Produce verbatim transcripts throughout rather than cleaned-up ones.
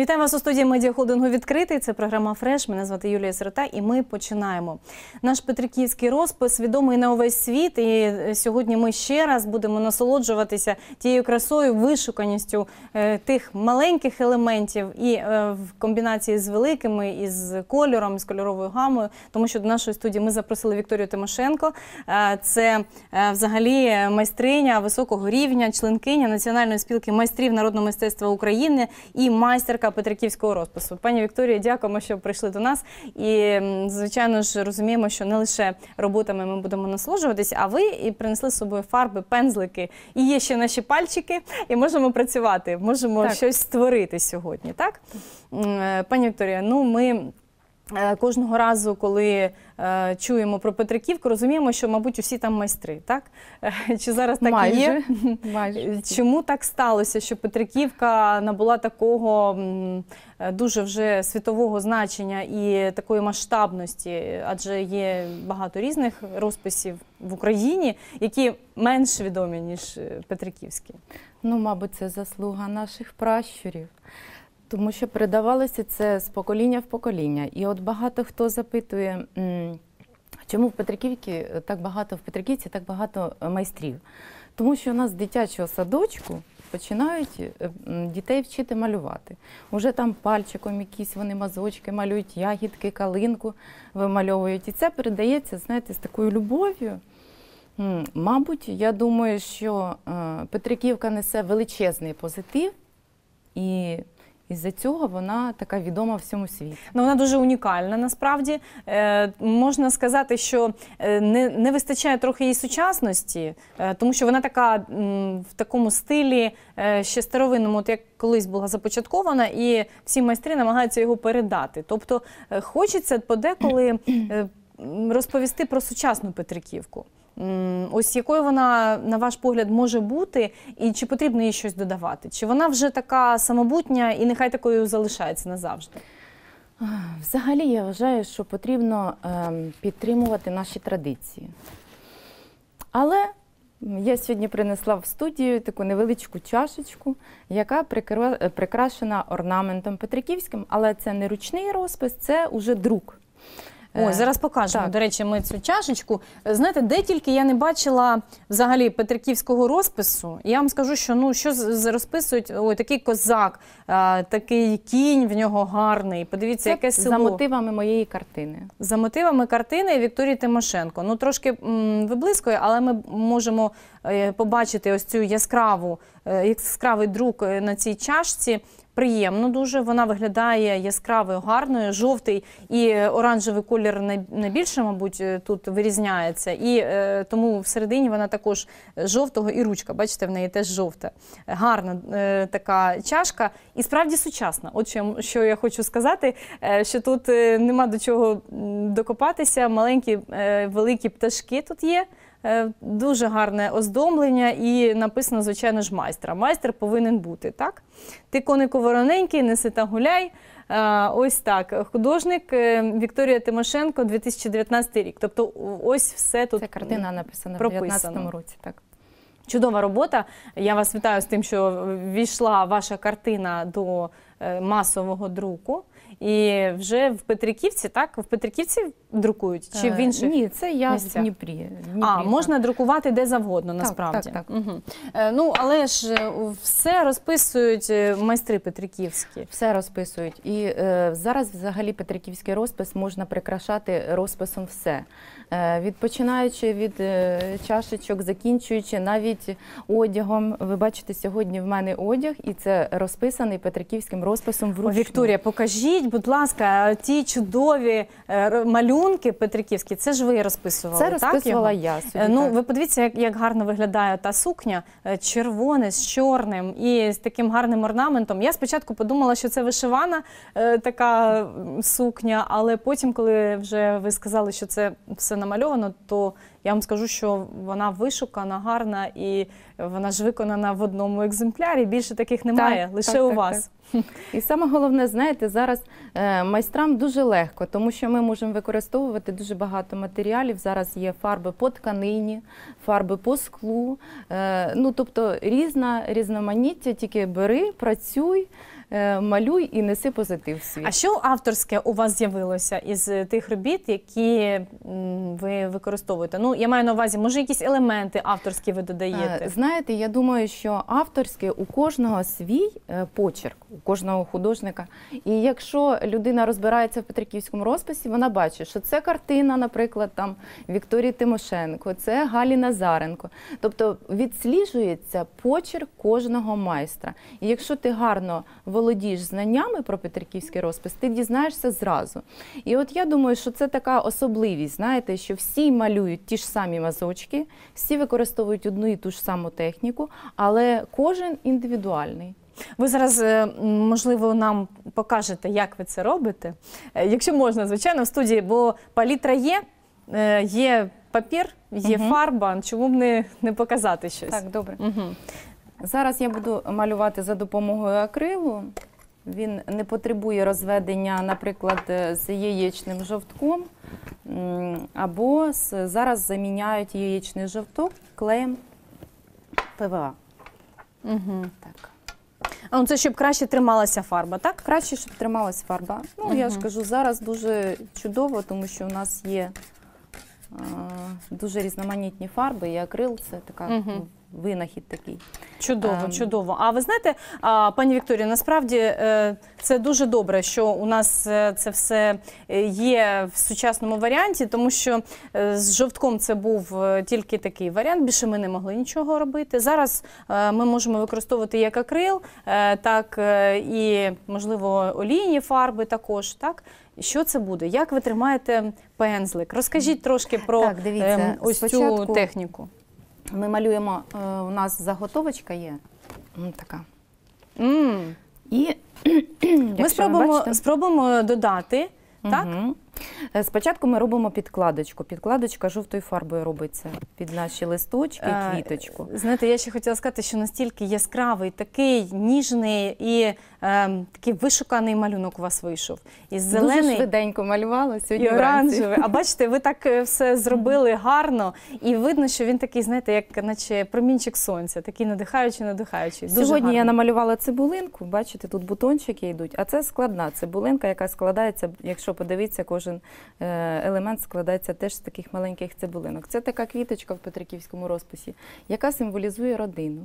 Вітаю вас у студії медіахолдингу «Відкритий». Це програма «Фреш». Мене звати Юлія Сирота і ми починаємо. Наш петриківський розпис відомий на увесь світ. І сьогодні ми ще раз будемо насолоджуватися тією красою, вишуканістю е, тих маленьких елементів і е, в комбінації з великими, і з кольором, з кольоровою гамою. Тому що до нашої студії ми запросили Вікторію Тимошенко. Е, це е, взагалі майстриня високого рівня, членкиня Національної спілки майстрів народного мистецтва України і майстерка петриківського розпису. Пані Вікторія, дякуємо, що прийшли до нас. І, звичайно ж, розуміємо, що не лише роботами ми будемо насолоджуватись, а ви і принесли з собою фарби, пензлики. І є ще наші пальчики, і можемо працювати, можемо так. щось створити сьогодні, так? Пані Вікторія, ну ми... Кожного разу, коли е, чуємо про Петриківку, розуміємо, що, мабуть, усі там майстри, так? Чи зараз так майже, і є? Майже. Чому так сталося, що Петриківка набула такого м, дуже вже світового значення і такої масштабності? Адже є багато різних розписів в Україні, які менш відомі, ніж Петриківські. Ну, мабуть, це заслуга наших пращурів. Тому що передавалося це з покоління в покоління. І от багато хто запитує, чому в Петриківці так багато, в Петриківці так багато майстрів. Тому що у нас з дитячого садочку починають дітей вчити малювати. Уже там пальчиком якісь вони мазочки малюють, ягідки, калинку вимальовують. І це передається, знаєте, з такою любов'ю. Мабуть, я думаю, що Петриківка несе величезний позитив і із-за цього вона така відома всьому світі. Ну, вона дуже унікальна, насправді. Е, можна сказати, що не, не вистачає трохи її сучасності, е, тому що вона така м, в такому стилі е, ще старовинному, от як колись була започаткована, і всі майстри намагаються його передати. Тобто е, хочеться подеколи е, розповісти про сучасну Петриківку. Ось якою вона, на ваш погляд, може бути, і чи потрібно їй щось додавати? Чи вона вже така самобутня і нехай такою залишається назавжди? Взагалі, я вважаю, що потрібно підтримувати наші традиції. Але я сьогодні принесла в студію таку невеличку чашечку, яка прикрашена орнаментом петриківським, але це не ручний розпис, це вже друк. Ось, зараз покажемо, так. До речі, ми цю чашечку. Знаєте, де тільки я не бачила взагалі петриківського розпису, я вам скажу, що ну, що розписують, ой, такий козак, а, такий кінь в нього гарний, подивіться, це яке село. За мотивами моєї картини. За мотивами картини Вікторії Тимошенко. Ну, трошки м, виблискує, але ми можемо е, побачити ось цю яскраву, е, яскравий друк на цій чашці. Приємно дуже, вона виглядає яскравою, гарною, жовтий і оранжевий колір найбільше, мабуть, тут вирізняється. І е, тому всередині вона також жовтого і ручка, бачите, в неї теж жовта. Гарна е, така чашка і справді сучасна. От що, що я хочу сказати, е, що тут е, нема до чого докопатися, маленькі, е, великі пташки тут є. Дуже гарне оздоблення і написано, звичайно ж, майстра. Майстер повинен бути, так? Ти, конику вороненький, неси та гуляй. Ось так. Художник Вікторія Тимошенко, дві тисячі дев'ятнадцятий рік. Тобто ось все тут прописано. Ця картина написана в дев'ятнадцятому році, так. Чудова робота. Я вас вітаю з тим, що ввійшла ваша картина до масового друку. І вже в Петриківці, так? В Петриківці друкують? Чи в інших Ні, це я місцях? в Дніпрі. Дніпрі. А, можна друкувати де завгодно, так, насправді. Так, так. Угу. Ну, але ж все розписують майстри петриківські. Все розписують. І е, зараз взагалі петриківський розпис можна прикрашати розписом все. Е, від, починаючи від е, чашечок, закінчуючи навіть одягом. Ви бачите, сьогодні в мене одяг, і це розписаний петриківським розписом вручну. О, Вікторія, покажіть, будь ласка, ті чудові малюнки петриківські, це ж ви розписували, так? Це розписувала так, я собі, Ну, так. Ви подивіться, як, як гарно виглядає та сукня, червоне з чорним і з таким гарним орнаментом. Я спочатку подумала, що це вишивана е, така сукня, але потім, коли вже ви сказали, що це все намальовано, то я вам скажу, що вона вишукана, гарна і вона ж виконана в одному екземплярі. Більше таких немає, так, лише так, у так, вас. Так. І саме головне, знаєте, зараз е, майстрам дуже легко, тому що ми можемо використовувати дуже багато матеріалів. Зараз є фарби по тканині, фарби по склу, е, ну тобто різна, різноманіття, тільки бери, працюй. е, малюй і неси позитив в світ. А що авторське у вас з'явилося із тих робіт, які м, ви використовуєте? Ну, я маю на увазі, може, якісь елементи авторські ви додаєте? Е, Знаєте, я думаю, що авторське у кожного свій е, почерк, у кожного художника. І якщо людина розбирається в петриківському розписі, вона бачить, що це картина, наприклад, там Вікторії Тимошенко, це Галі Назаренко. Тобто відсліджується почерк кожного майстра. І якщо ти гарно володієш знаннями про петриківський розпис, ти дізнаєшся зразу. І от я думаю, що це така особливість, знаєте, що всі малюють ті ж самі мазочки, всі використовують одну і ту ж саму техніку, але кожен індивідуальний. Ви зараз, е, можливо, нам покажете, як ви це робите. Е, Якщо можна, звичайно, в студії, бо палітра є, е, є папір, є Мгм. фарба, чому б не, не показати щось? Так, добре. Угу. Зараз я буду малювати за допомогою акрилу. Він не потребує розведення, наприклад, з яєчним жовтком, м, або з- зараз заміняють яєчний жовток клеєм Пе Ве А. Угу. Так. А ну це щоб краще трималася фарба, так? Краще, щоб трималась фарба. Ну, я ж кажу, зараз дуже чудово, тому що у нас є е, дуже різноманітні фарби, і акрил – це така Мгм. ну, винахід такий. Чудово, Ем. чудово. А ви знаєте, а, пані Вікторія, насправді е, це дуже добре, що у нас е, це все е, є в сучасному варіанті, тому що е, з жовтком це був е, тільки такий варіант, більше ми не могли нічого робити. Зараз е, ми можемо використовувати як акрил, е, так е, і, можливо, олійні фарби також, так? Що це буде? Як ви тримаєте пензлик? Розкажіть трошки про Так, дивіться, ем, ось спочатку цю техніку. Ми малюємо, е, у нас заготовочка є, м, така. М. І Ми якщо ви спробуємо, бачите, спробуємо додати, так? мгм. Е, Спочатку ми робимо підкладочку. Підкладочка жовтою фарбою робиться під наші листочки, Е, квіточку. Знаєте, я ще хотіла сказати, що настільки яскравий, такий ніжний і ем, такий вишуканий малюнок у вас вийшов. І Дуже зелений, швиденько малювала і сьогодні вранці. оранжевий. А бачите, ви так е, все зробили гарно, і видно, що він такий, знаєте, як наче промінчик сонця, такий надихаючий, надихаючий. Дуже Сьогодні я гарно. намалювала цибулинку, бачите, тут бутончики йдуть, а це складна цибулинка, яка складається, якщо подивитися, кожен е, елемент складається теж з таких маленьких цибулинок. Це така квіточка в петриківському розписі, яка символізує родину.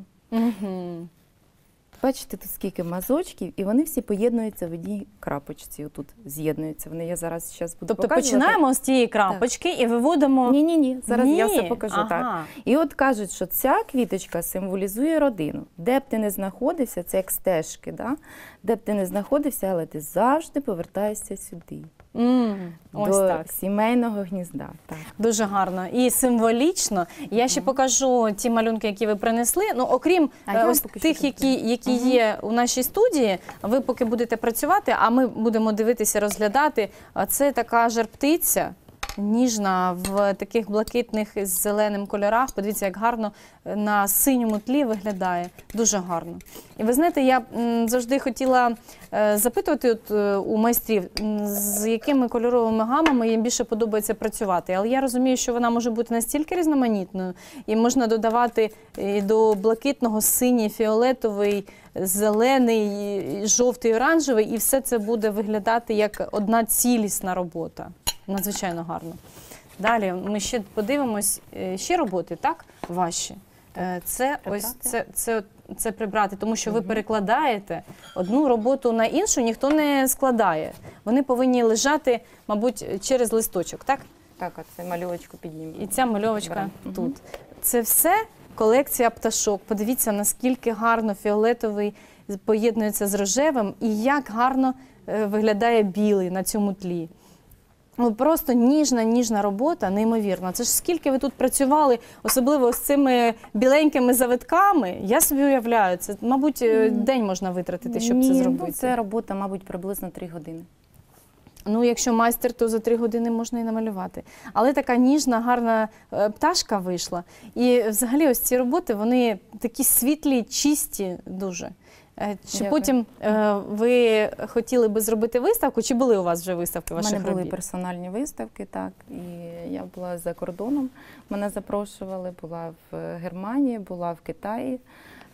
Мгм. Бачите, тут скільки мазочків, і вони всі поєднуються в одній крапочці. Отут з'єднуються. Вони я зараз зараз буду Тобто показувати. починаємо з тієї крапочки і виводимо... Ні, ні, ні. Зараз Ні? я все покажу. Так. Ага. І от кажуть, що ця квіточка символізує родину. Де б ти не знаходився, це як стежки, да? Де б ти не знаходився, але ти завжди повертаєшся сюди. М, Ось до так. сімейного гнізда. Так. Дуже гарно і символічно. Я ще покажу ті малюнки, які ви принесли. Ну, окрім А е, я ось поки що тих, які, покажу. які Мгм. є у нашій студії, ви поки будете працювати, а ми будемо дивитися, розглядати. А це така жар-птиця, ніжна, в таких блакитних з зеленим кольорах. Подивіться, як гарно на синьому тлі виглядає. Дуже гарно. І ви знаєте, я м, завжди хотіла е, запитувати от, е, у майстрів, м, з якими кольоровими гамами їм більше подобається працювати. Але я розумію, що вона може бути настільки різноманітною, і можна додавати і до блакитного синій, фіолетовий, зелений, і жовтий, оранжевий, і все це буде виглядати як одна цілісна робота. Надзвичайно гарно. Далі ми ще подивимось, е, ще роботи, так, ваші. Е, Це ось Прибрати? це, це, це прибрати, тому що ви перекладаєте одну роботу на іншу, ніхто не складає. Вони повинні лежати, мабуть, через листочок, так? Так, а це мальовочку піднімемо. І ця мальовочка Мгм. тут. Це все колекція пташок. Подивіться, наскільки гарно фіолетовий поєднується з рожевим і як гарно е, виглядає білий на цьому тлі. Ну, просто ніжна, ніжна робота, неймовірно. Це ж скільки ви тут працювали, особливо з цими біленькими завитками, я собі уявляю, це, мабуть, е, день можна витратити, щоб Ні, це ну, зробити. це робота, мабуть, приблизно три години. Ну, якщо майстер, то за три години можна і намалювати. Але така ніжна, гарна е, пташка вийшла. І взагалі ось ці роботи, вони такі світлі, чисті дуже. Е, Чи Дякую. потім е, ви хотіли би зробити виставку, чи були у вас вже виставки У ваших мене були робіт? персональні виставки, так, і я була за кордоном, мене запрошували, була в Германії, була в Китаї,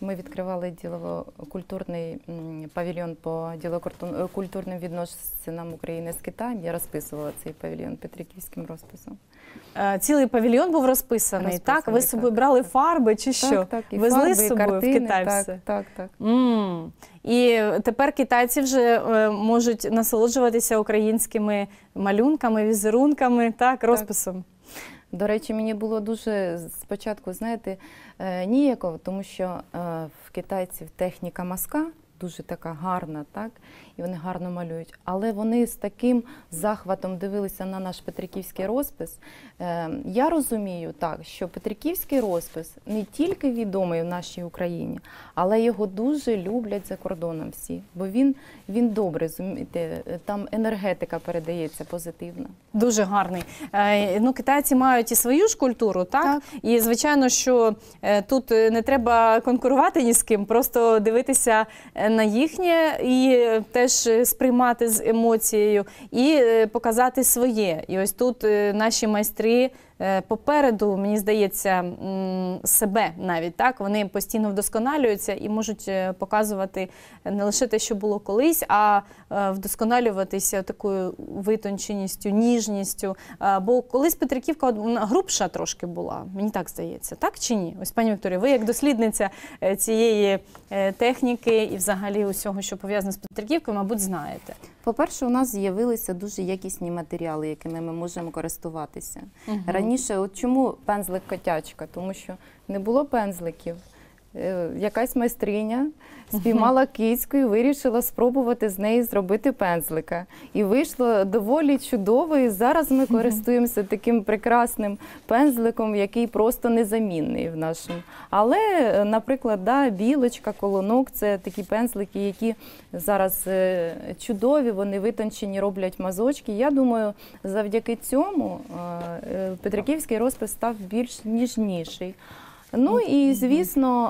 ми відкривали ділово-культурний м, павільйон по ділово-культурним відносинам України з Китаєм. Я розписувала цей павільйон петриківським розписом. Е, Цілий павільйон був розписаний, Розписаний, так? Ви з собою так, брали так. фарби чи що? Так, так, і Везли фарби, з і собою картини, в Китай так, все? Так, так. М. І тепер китайці вже е, можуть насолоджуватися українськими малюнками, візерунками, так, розписом. До речі, мені було дуже спочатку, знаєте, е, ніяково, тому що е, в китайців техніка мазка дуже така гарна, так? І вони гарно малюють. Але вони з таким захватом дивилися на наш петриківський розпис. Е, я розумію так, що петриківський розпис не тільки відомий в нашій Україні, але його дуже люблять за кордоном всі. Бо він, він добрий, розумієте, там енергетика передається позитивна. Дуже гарний. Е, ну, китайці мають і свою ж культуру, так? Так. І, звичайно, що е, тут не треба конкурувати ні з ким, просто дивитися на їхнє і теж сприймати з емоцією і е, показати своє. І ось тут е, наші майстри е, попереду, мені здається, м, себе навіть, так? Вони постійно вдосконалюються і можуть е, показувати не лише те, що було колись, а е, вдосконалюватися такою витонченістю, ніжністю. Е, бо колись Петриківка вона грубша трошки була, мені так здається. Так чи ні? Ось, пані Вікторія, ви як дослідниця е, цієї е, техніки і взагалі усього, що пов'язано з Петриківкою, мабуть, знаєте. По-перше, у нас з'явилися дуже якісні матеріали, якими ми можемо користуватися. Угу. Раніше, от чому пензлик котячка? Тому що не було пензликів. Е, Якась майстриня спіймала кицьку і вирішила спробувати з неї зробити пензлика. І вийшло доволі чудово, і зараз ми користуємося таким прекрасним пензликом, який просто незамінний в нашому. Але, наприклад, да, білочка, колонок – це такі пензлики, які зараз е, чудові, вони витончені, роблять мазочки. Я думаю, завдяки цьому е, Петриківський розпис став більш ніжніший. Ну і, звісно,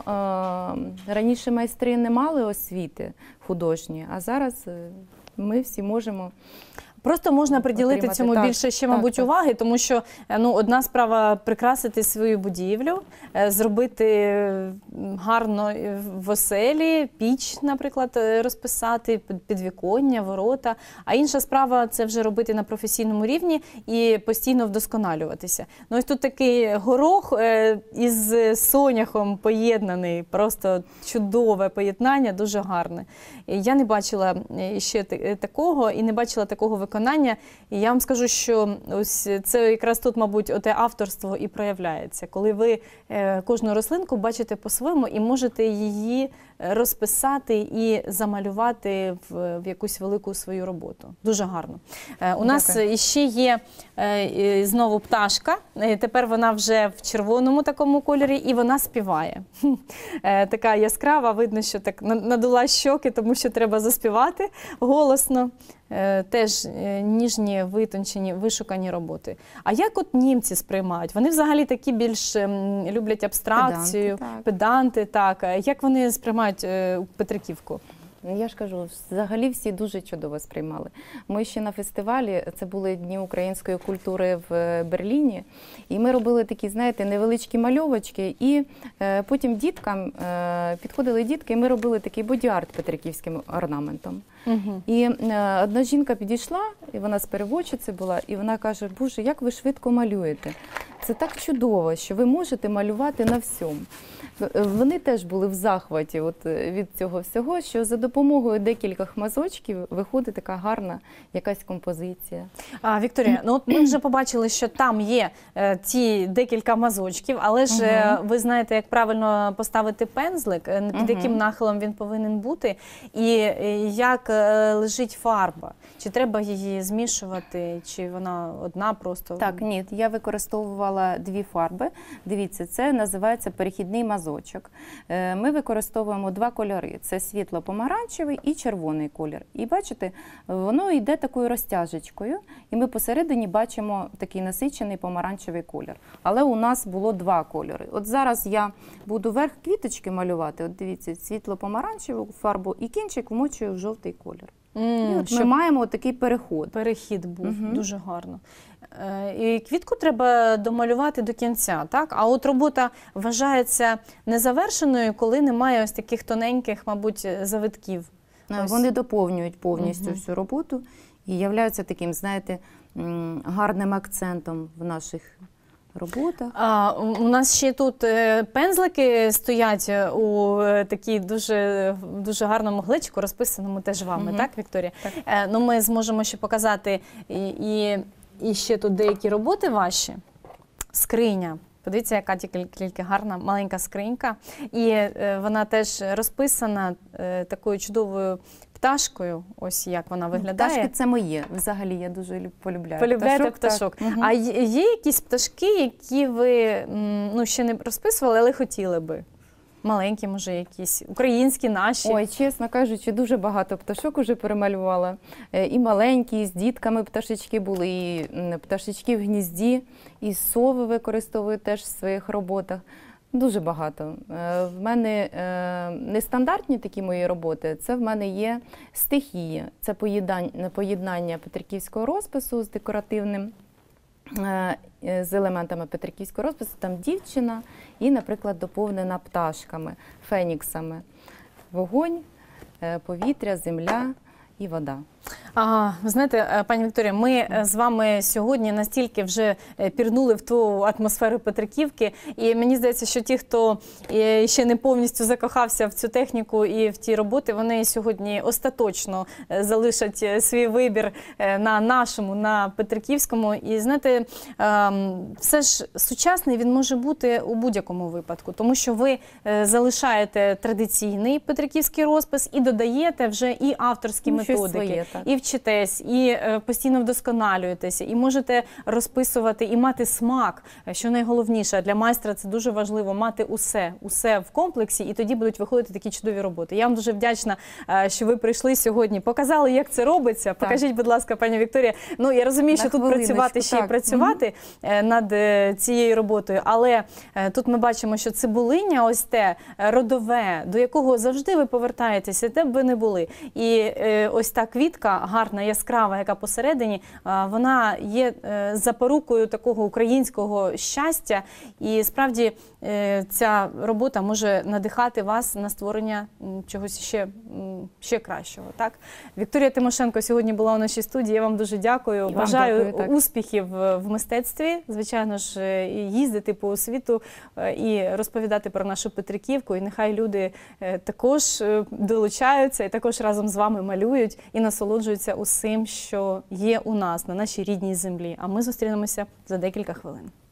раніше майстри не мали освіти художньої, а зараз ми всі можемо Просто можна приділити отримати. цьому Так, більше ще, так, мабуть, так. уваги, тому що ну, одна справа прикрасити свою будівлю, е, зробити м, гарно е, в оселі, піч, наприклад, е, розписати, під- підвіконня, ворота. А інша справа – це вже робити на професійному рівні і постійно вдосконалюватися. Ну, ось тут такий горох е, із соняхом поєднаний, просто чудове поєднання, дуже гарне. І я не бачила е, ще та- такого і не бачила такого виконання. І я вам скажу, що ось це якраз тут, мабуть, оте авторство і проявляється, коли ви е, кожну рослинку бачите по-своєму і можете її розписати і замалювати в, в якусь велику свою роботу. Дуже гарно. Е, у нас Дякую. ще є е, і знову пташка, Е, тепер вона вже в червоному такому кольорі і вона співає. Е, така яскрава, видно, що так на- надула щоки, тому що треба заспівати голосно. Е, Теж е, ніжні, витончені, вишукані роботи. А як от німці сприймають? Вони взагалі такі більш ем, люблять абстракцію, Педанти, так. педанти, так. Е, Як вони сприймають е, Петриківку? Я ж кажу, взагалі всі дуже чудово сприймали. Ми ще на фестивалі, це були Дні української культури в Берліні, і ми робили такі, знаєте, невеличкі мальовочки, і е, потім діткам, е, підходили дітки, і ми робили такий боді-арт петриківським орнаментом. Угу. І е, одна жінка підійшла, і вона з переводчиці була, і вона каже: "Боже, як ви швидко малюєте. Це так чудово, що ви можете малювати на всьому". Вони теж були в захваті от, від цього всього, що за допомогою декількох мазочків виходить така гарна якась композиція. А, Вікторія, ну от ми вже побачили, що там є е, ці декілька мазочків, але ж е, ви знаєте, як правильно поставити пензлик, е, під Мгм. яким нахилом він повинен бути, і е, як е, лежить фарба. Чи треба її змішувати, чи вона одна просто? Так, ні, я використовувала дві фарби. Дивіться, це називається перехідний мазочок. Е, Ми використовуємо два кольори. Це світло-помаранчевий і червоний колір. І бачите, воно йде такою розтяжечкою, і ми посередині бачимо такий насичений помаранчевий колір. Але у нас було два кольори. От зараз я буду верх квіточки малювати. От дивіться, світло-помаранчеву фарбу і кінчик вмочую в жовтий колір. М, І от ми щоб маємо такий переход. перехід був, Мгм. дуже гарно. І квітку треба домалювати до кінця, так? А от робота вважається незавершеною, коли немає ось таких тоненьких, мабуть, завитків. Ось. Вони доповнюють повністю Угу. всю роботу і являються таким, знаєте, гарним акцентом в наших роботах. А, у нас ще тут пензлики стоять у такій дуже, дуже гарному глечику, розписаному теж вами, Угу. так, Вікторія? Так. Е, ну, ми зможемо ще показати і, і, і ще тут деякі роботи ваші. Скриня. Подивіться, яка тільки, тільки гарна маленька скринька. І е, вона теж розписана е, такою чудовою пташкою. Ось як вона виглядає. Пташки – це моє. Взагалі, я дуже люб- полюбляю Полюбляєте пташок. пташок. Так. Мгм. А є, є якісь пташки, які ви м, ну, ще не розписували, але хотіли би? Маленькі, може, якісь, українські, наші? Ой, чесно кажучи, дуже багато пташок уже перемалювала. Е, І маленькі, і з дітками пташечки були, і м, пташечки в гнізді, і сови використовую теж в своїх роботах. Дуже багато. Е, В мене е, нестандартні такі мої роботи, це в мене є стихії. Це поєднання, поєднання петриківського розпису з декоративним, е, з елементами петриківського розпису. Там дівчина і, наприклад, доповнена пташками, феніксами. Вогонь, е, повітря, земля і вода. А, ви знаєте, пані Вікторія, ми з вами сьогодні настільки вже пірнули в ту атмосферу Петриківки, і мені здається, що ті, хто ще не повністю закохався в цю техніку і в ті роботи, вони сьогодні остаточно залишать свій вибір на нашому, на Петриківському. І знаєте, все ж сучасний він може бути у будь-якому випадку, тому що ви залишаєте традиційний петриківський розпис і додаєте вже і авторські Ну, щось методики. своє, так. І вчитесь, і е, постійно вдосконалюєтеся, і можете розписувати, і мати смак. Що найголовніше, для майстра це дуже важливо мати усе, усе в комплексі, і тоді будуть виходити такі чудові роботи. Я вам дуже вдячна, е, що ви прийшли сьогодні, показали, як це робиться. Покажіть, будь ласка, пані Вікторія. Ну, я розумію, На що тут хвилиночку, працювати ще й так. працювати е, над е, цією роботою, але е, тут ми бачимо, що цибулиння, ось те е, родове, до якого завжди ви повертаєтеся, де б ви не були. І е, ось та квітка гарна, яскрава, яка посередині, вона є запорукою такого українського щастя. І справді ця робота може надихати вас на створення чогось ще, ще кращого. Так? Вікторія Тимошенко сьогодні була у нашій студії. Я вам дуже дякую. І Бажаю дякую, так. успіхів в мистецтві. Звичайно ж, і їздити по світу і розповідати про нашу Петриківку. І нехай люди також долучаються і також разом з вами малюють і насолоджуються усім, що є у нас, на нашій рідній землі. А ми зустрінемося за декілька хвилин.